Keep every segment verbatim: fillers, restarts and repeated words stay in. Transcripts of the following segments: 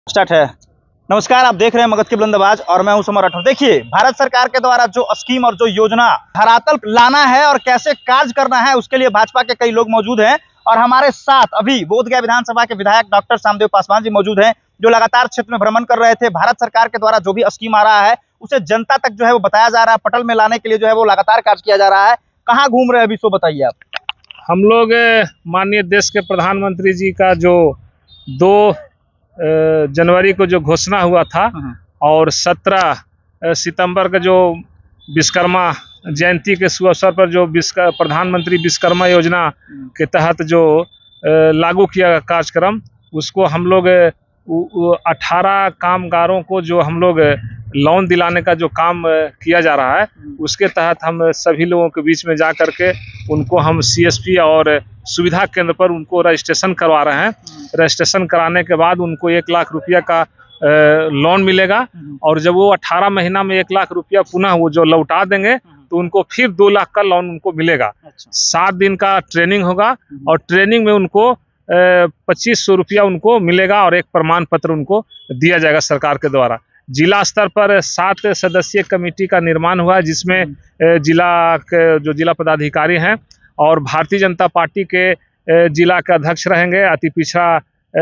Start है। नमस्कार, आप देख रहे हैं मगध की बुलंदबाज और मैं हूं समर राठौर। देखिए, भारत सरकार के द्वारा जो स्कीम और जो योजना धरातल लाना है और कैसे कार्य करना है, उसके लिए भाजपा के कई लोग मौजूद हैं और हमारे साथ अभी बोधगया विधानसभा के विधायक डॉक्टर सामदेव पासवान जी मौजूद हैं, जो लगातार क्षेत्र में भ्रमण कर रहे थे। भारत सरकार के द्वारा जो भी स्कीम आ रहा है उसे जनता तक जो है वो बताया जा रहा है, पटल में लाने के लिए जो है वो लगातार कार्य किया जा रहा है। कहाँ घूम रहे हैं अभी, सो बताइए आप। हम लोग माननीय देश के प्रधानमंत्री जी का जो दो जनवरी को जो घोषणा हुआ था और सत्रह सितंबर का जो विश्वकर्मा जयंती के शुभ अवसर पर जो प्रधानमंत्री विश्वकर्मा योजना के तहत जो लागू किया कार्यक्रम, उसको हम लोग अठारह कामगारों को जो हम लोग लोन दिलाने का जो काम किया जा रहा है, उसके तहत हम सभी लोगों के बीच में जा करके उनको हम सीएसपी और सुविधा केंद्र पर उनको रजिस्ट्रेशन करवा रहे हैं। रजिस्ट्रेशन कराने के बाद उनको एक लाख रुपया का लोन मिलेगा और जब वो अठारह महीना में एक लाख रुपया पुनः वो जो लौटा देंगे तो उनको फिर दो लाख का लोन उनको मिलेगा। सात दिन का ट्रेनिंग होगा और ट्रेनिंग में उनको पच्चीस सौ रुपया उनको मिलेगा और एक प्रमाण पत्र उनको दिया जाएगा सरकार के द्वारा। जिला स्तर पर सात सदस्यीय कमेटी का निर्माण हुआ है, जिसमें जिला के जो जिला पदाधिकारी हैं और भारतीय जनता पार्टी के जिला के अध्यक्ष रहेंगे, अति पिछड़ा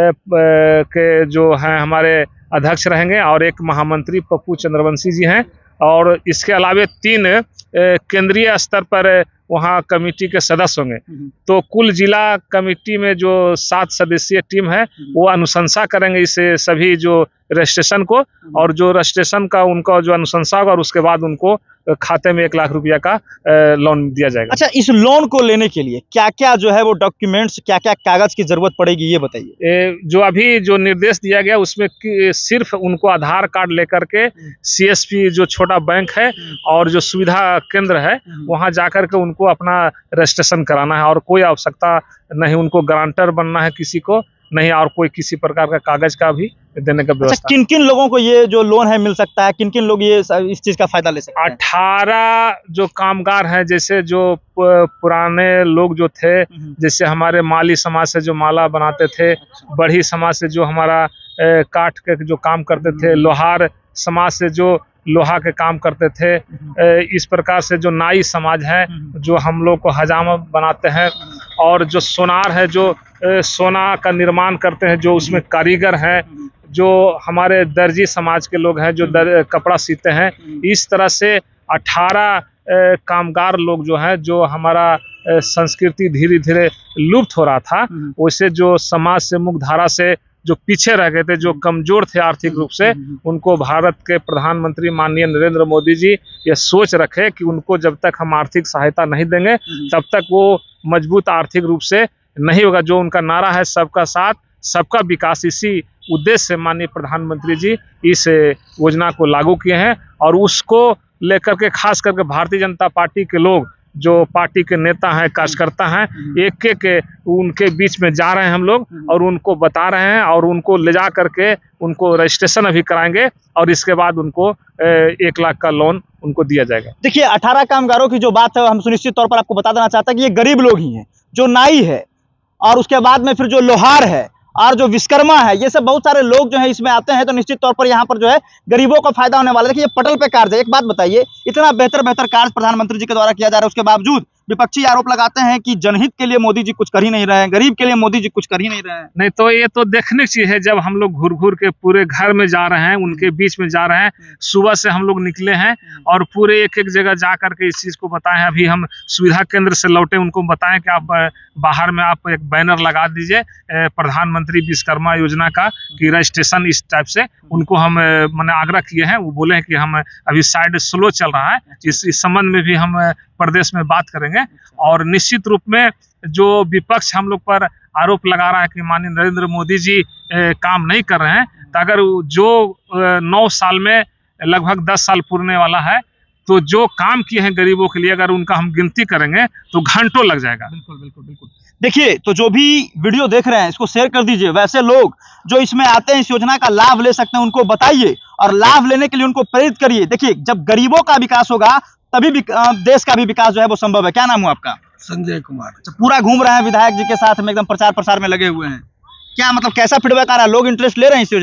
के जो हैं हमारे अध्यक्ष रहेंगे और एक महामंत्री पप्पू चंद्रवंशी जी हैं और इसके अलावा तीन केंद्रीय स्तर पर वहाँ कमेटी के सदस्य होंगे। तो कुल जिला कमेटी में जो सात सदस्यीय टीम है वो अनुशंसा करेंगे इस सभी जो रजिस्ट्रेशन को, और जो रजिस्ट्रेशन का उनका जो अनुशंसा होगा और उसके बाद उनको खाते में एक लाख रुपया का लोन दिया जाएगा। अच्छा, इस लोन को लेने के लिए क्या क्या जो है वो डॉक्यूमेंट्स, क्या क्या कागज की जरूरत पड़ेगी, ये बताइए। जो अभी जो निर्देश दिया गया उसमें सिर्फ उनको आधार कार्ड लेकर के सीएसपी जो छोटा बैंक है और जो सुविधा केंद्र है वहां जाकर के उनको अपना रजिस्ट्रेशन कराना है और कोई आवश्यकता नहीं, उनको गारंटर बनना है किसी को नहीं और कोई किसी प्रकार का कागज का भी देने का व्यवस्था। अच्छा, किन किन लोगों को ये जो लोन है मिल सकता है, किन किन लोग ये इस चीज का फायदा ले सकते हैं? अठारह जो कामगार हैं, जैसे जो पुराने लोग जो थे, जैसे हमारे माली समाज से जो माला बनाते थे, बढ़ी समाज से जो हमारा काठ के जो काम करते थे, लोहार समाज से जो लोहा के काम करते थे, इस प्रकार से जो नाई समाज है जो हम लोग को हजामा बनाते हैं, और जो सोनार है जो सोना का निर्माण करते हैं, जो उसमें कारीगर हैं, जो हमारे दर्जी समाज के लोग हैं जो दर, कपड़ा सीते हैं। इस तरह से अठारह कामगार लोग जो हैं, जो हमारा संस्कृति धीरे धीरे लुप्त हो रहा था, वैसे जो समाज से मुख्य धारा से जो पीछे रह गए थे, जो कमजोर थे आर्थिक रूप से, उनको भारत के प्रधानमंत्री माननीय नरेंद्र मोदी जी ये सोच रखे कि उनको जब तक हम आर्थिक सहायता नहीं देंगे तब तक वो मजबूत आर्थिक रूप से नहीं होगा। जो उनका नारा है सबका साथ सबका विकास, इसी उद्देश्य से माननीय प्रधानमंत्री जी इस योजना को लागू किए हैं और उसको लेकर के खास करके भारतीय जनता पार्टी के लोग, जो पार्टी के नेता हैं, कार्यकर्ता हैं, एक एक उनके बीच में जा रहे हैं हम लोग और उनको बता रहे हैं और उनको ले जा करके उनको रजिस्ट्रेशन अभी कराएंगे और इसके बाद उनको एक लाख का लोन उनको दिया जाएगा। देखिए, अठारह कामगारों की जो बात है हम सुनिश्चित तौर पर आपको बता देना चाहता है कि ये गरीब लोग ही हैं, जो नाई है और उसके बाद में फिर जो लोहार है और जो विश्वकर्मा है, ये सब बहुत सारे लोग जो है इसमें आते हैं। तो निश्चित तौर पर यहाँ पर जो है गरीबों का फायदा होने वाला है। देखिए, ये पटल पे कार्य है। एक बात बताइए, इतना बेहतर बेहतर कार्य प्रधानमंत्री जी के द्वारा किया जा रहा है, उसके बावजूद विपक्षी आरोप लगाते हैं कि जनहित के लिए मोदी जी कुछ कर ही नहीं रहे हैं, गरीब के लिए मोदी जी कुछ कर ही नहीं रहे हैं। नहीं तो ये तो देखने की चीज है, जब हम लोग घूर घूर के पूरे घर में जा रहे हैं, उनके बीच में जा रहे हैं, सुबह से हम लोग निकले हैं और पूरे एक एक जगह जा करके इस चीज को बताएं। अभी हम सुविधा केंद्र से लौटे, उनको बताएं कि आप बाहर में आप एक बैनर लगा दीजिए प्रधानमंत्री विश्वकर्मा योजना का कि रजिस्ट्रेशन इस टाइप से, उनको हम मैंने आग्रह किए हैं। वो बोले हैं कि हम अभी साइड स्लो चल रहा है, इस इस संबंध में भी हम प्रदेश में बात करेंगे। और निश्चित रूप में जो विपक्ष हम लोग पर आरोप लगा रहा है कि माननीय नरेंद्र मोदी जी ए, काम नहीं कर रहे हैं, तो अगर जो नौ साल में लगभग दस साल पूरने वाला है, तो जो काम किए हैं गरीबों के लिए अगर उनका हम गिनती करेंगे तो घंटों लग जाएगा। बिल्कुल बिल्कुल बिल्कुल। देखिए, तो जो भी वीडियो देख रहे हैं इसको शेयर कर दीजिए। वैसे लोग जो इसमें आते हैं, इस योजना का लाभ ले सकते हैं, उनको बताइए और लाभ लेने के लिए उनको प्रेरित करिए। देखिए, जब गरीबों का विकास होगा तभी देश का भी विकास जो है वो संभव है। क्या नाम हुआ आपका? संजय कुमार। अच्छा, पूरा घूम रहे हैं विधायक जी के साथ में, एकदम प्रचार प्रसार में लगे हुए हैं। क्या मतलब कैसा फीडबैक आ रहा है, लोग इंटरेस्ट ले रहे हैं इस योजना में?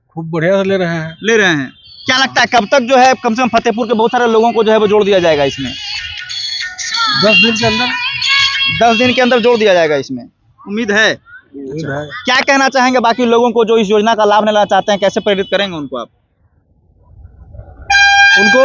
खूब बढ़िया से ले रहे हैं। ले रहे हैं। क्या लगता है कब तक जो है कम से कम फतेहपुर के बहुत सारे लोगों को जो है वो जोड़ दिया जाएगा इसमें? दस दिन के अंदर दस दिन के अंदर जोड़ दिया जाएगा इसमें, उम्मीद है। उम्मीद है। क्या कहना चाहेंगे बाकी लोगों को जो इस योजना का लाभ लेना चाहते हैं, कैसे प्रेरित करेंगे उनको आप? उनको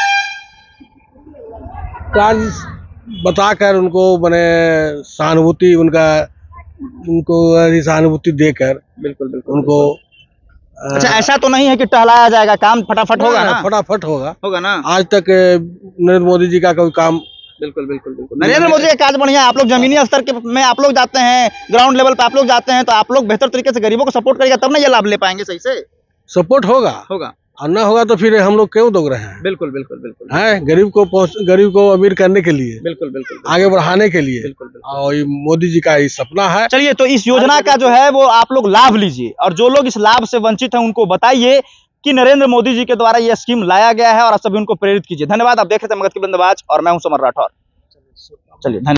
कार्य बताकर उनको मैंने सहानुभूति उनका उनको सहानुभूति देकर बिल्कुल बिल्कुल उनको अच्छा, ऐसा तो नहीं है कि टहलाया जाएगा, काम फटाफट होगा ना? फटाफट होगा होगा ना? आज तक नरेंद्र मोदी जी का कोई काम बिल्कुल बिल्कुल बिल्कुल नरेंद्र मोदी का काज बढ़िया है। आप लोग जमीनी स्तर के में आप लोग जाते हैं, ग्राउंड लेवल पे आप लोग जाते हैं, तो आप लोग बेहतर तरीके से गरीबों को सपोर्ट करेगा तब ना ये लाभ ले पाएंगे सही से। सपोर्ट होगा होगा और ना होगा तो फिर हम लोग क्यों दौड़ रहे हैं? बिल्कुल बिल्कुल बिल्कुल है गरीब को पहुंच- गरीब को अमीर करने के लिए, बिल्कुल बिल्कुल आगे बढ़ाने के लिए। बिल्कुल बिल्कुल। और ये मोदी जी का ये सपना है। चलिए, तो इस योजना का जो है वो आप लोग लाभ लीजिए, और जो लोग इस लाभ से वंचित हैं उनको बताइए कि नरेंद्र मोदी जी के द्वारा ये स्कीम लाया गया है, और सभी उनको प्रेरित कीजिए। धन्यवाद। आप देख रहे थे मगध की बुलंदबाज और मैं हूं समर राठौर। चलिए धन्यवाद।